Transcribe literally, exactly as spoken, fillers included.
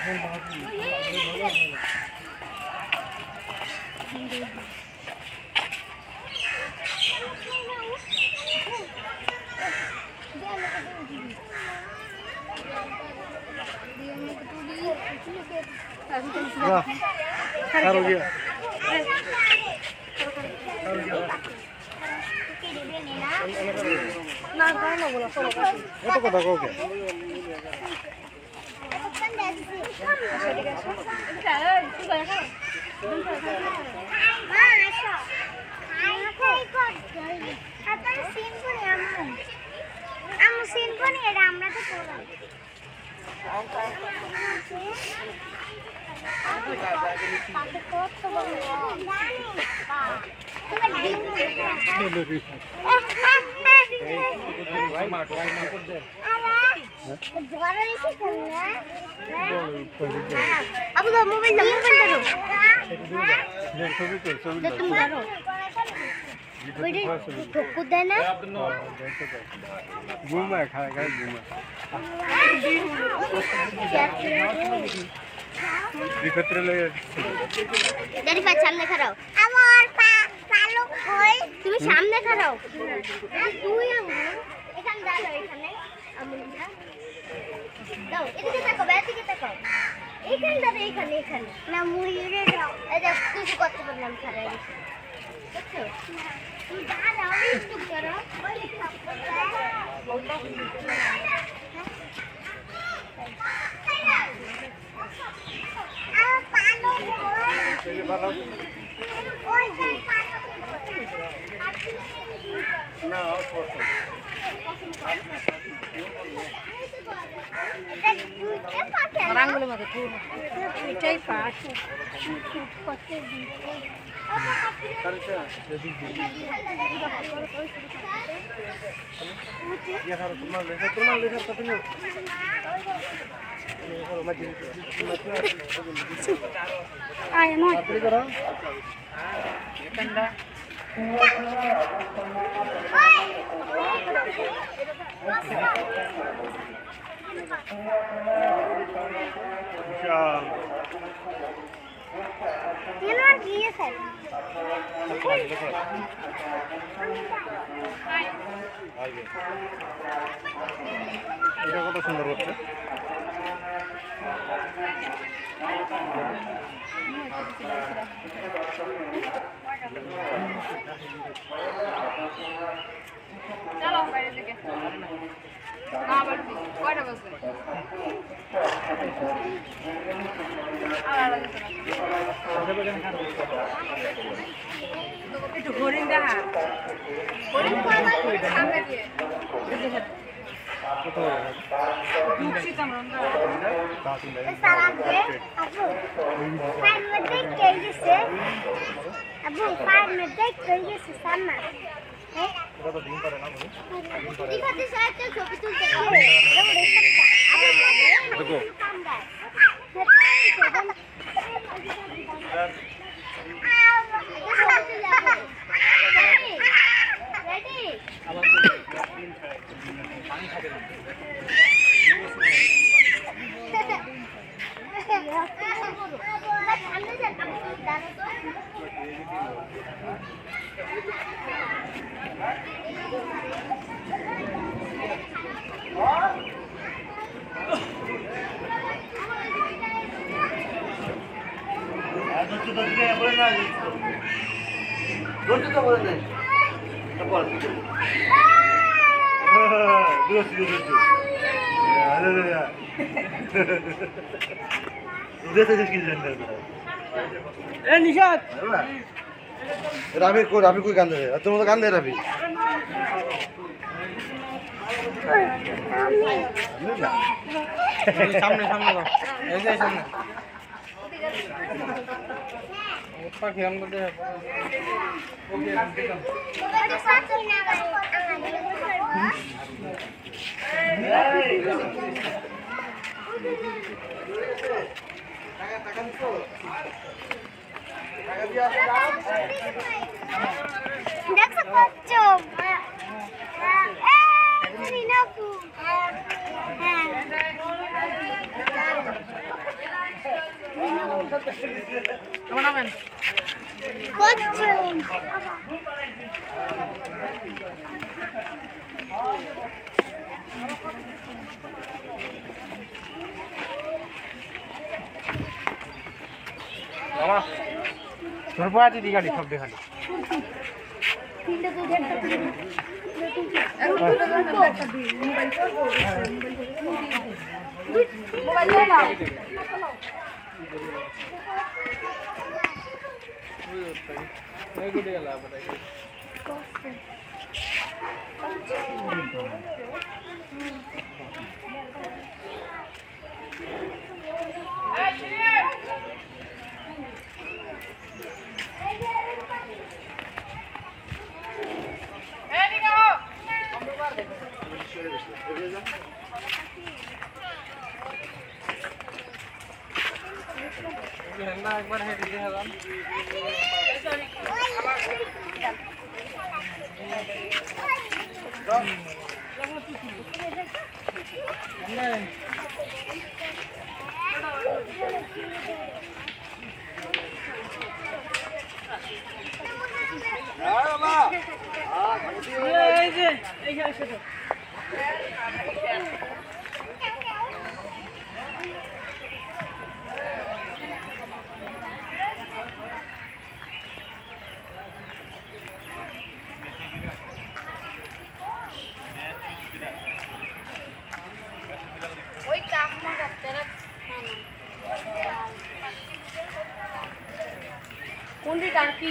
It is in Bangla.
এত কথা কাউকে Aku dah mobil dah mobil dah tu. Dah tu baru. Beri cukup dah na. Guma khá cái guma. Di katre le. Dari pa সামনে খাড়াও। আমার পা চালু কই তুমি সামনে খাড়াও। তুই আঙ্গুর এখানে দাও এখানে আমুলটা। দাও এদিকে তাকাও এদিকে তাকাও। এখানে দাও এখানে এখানে। না মুইরে দাও। এই দেখ তুই করতে বললাম খাড়াই। দেখছো? তুই দাঁড়াও একটু করো। ওই না Rangulo mate tu. Pichai pass. Karcha jadi ya harus normal deh normal deh tapi nih kalau macam Ay no. apa karo Kanda. Ini lagi ya sir. এটা কত সুন্দর হচ্ছে চলো বাইরে থেকে না বাড়ি কয়টা বাজে আর একটু হরিণ দেখা হরিণ সামনে দিয়ে কত শীতাম রঙটা সারা দিয়ে আপু ফাইল মধ্যে কে গেছে আপু ফাইল মধ্যে কে গেছে সামনে হ্যাঁ এটা তো দিন করে না বলি ঠিক আছে সাথে ছবি তুলতে দেখো রেডি পানি খাবে না রাবি কই রাবি কই গান দেয় তোর মতো গান দেয় রাবি সামনে সামনে এই যে সামনে ওটা কি আমরা দে ওকে দিলাম ওটা সাথে না টাকা টাকা তো টাকা দিয়া দাও দেখো কত এই রিনাকু হ্যাঁ কেমন নামেন বাবা তোর পা দিদি গাড়ি সব দেখালি তিনটা তো একটা মোবাইল মোবাইল দাও এই গুডে গেল বড় একবার হেঁটে দিয়ে গেলাম এই যে এইখানে সেটা ওই কাকমা ডাক্তার কোনটি টাঙ্কি